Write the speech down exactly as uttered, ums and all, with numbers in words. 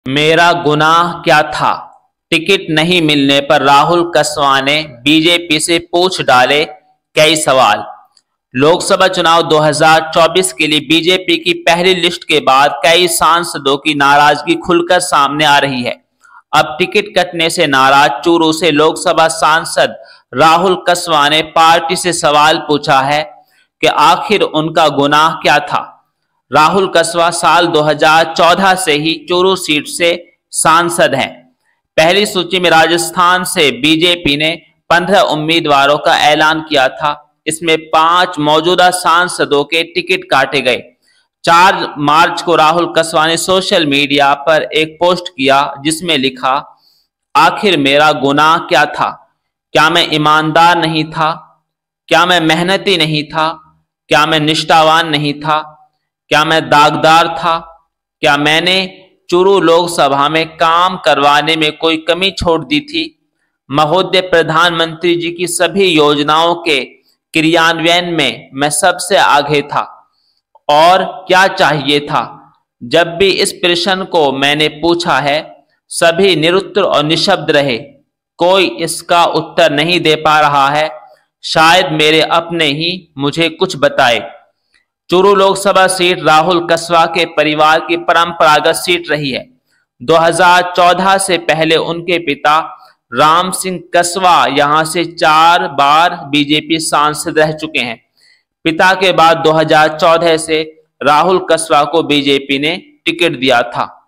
मेरा गुनाह क्या था? टिकट नहीं मिलने पर राहुल कसवा ने बीजेपी से पूछ डाले कई सवाल। लोकसभा चुनाव दो हज़ार चौबीस के लिए बीजेपी की पहली लिस्ट के बाद कई सांसदों की नाराजगी खुलकर सामने आ रही है। अब टिकट कटने से नाराज चूरू से लोकसभा सांसद राहुल कसवा ने पार्टी से सवाल पूछा है कि आखिर उनका गुनाह क्या था। राहुल कसवा साल दो हज़ार चौदह से ही चूरू सीट से सांसद हैं। पहली सूची में राजस्थान से बीजेपी ने पंद्रह उम्मीदवारों का ऐलान किया था। इसमें पांच मौजूदा सांसदों के टिकट काटे गए। चार मार्च को राहुल कसवा ने सोशल मीडिया पर एक पोस्ट किया जिसमें लिखा, आखिर मेरा गुनाह क्या था? क्या मैं ईमानदार नहीं था? क्या मैं मेहनती नहीं था? क्या मैं निष्ठावान नहीं था? क्या मैं दागदार था? क्या मैंने चूरू लोकसभा में काम करवाने में कोई कमी छोड़ दी थी? महोदय प्रधानमंत्री जी की सभी योजनाओं के क्रियान्वयन में मैं सबसे आगे था। और क्या चाहिए था? जब भी इस प्रश्न को मैंने पूछा है, सभी निरुत्तर और निशब्द रहे। कोई इसका उत्तर नहीं दे पा रहा है। शायद मेरे अपने ही मुझे कुछ बताए। चूरू लोकसभा सीट राहुल कसवा के परिवार की परंपरागत सीट रही है। दो हज़ार चौदह से पहले उनके पिता राम सिंह कसवा यहां से चार बार बीजेपी सांसद रह चुके हैं। पिता के बाद दो हज़ार चौदह से राहुल कसवा को बीजेपी ने टिकट दिया था।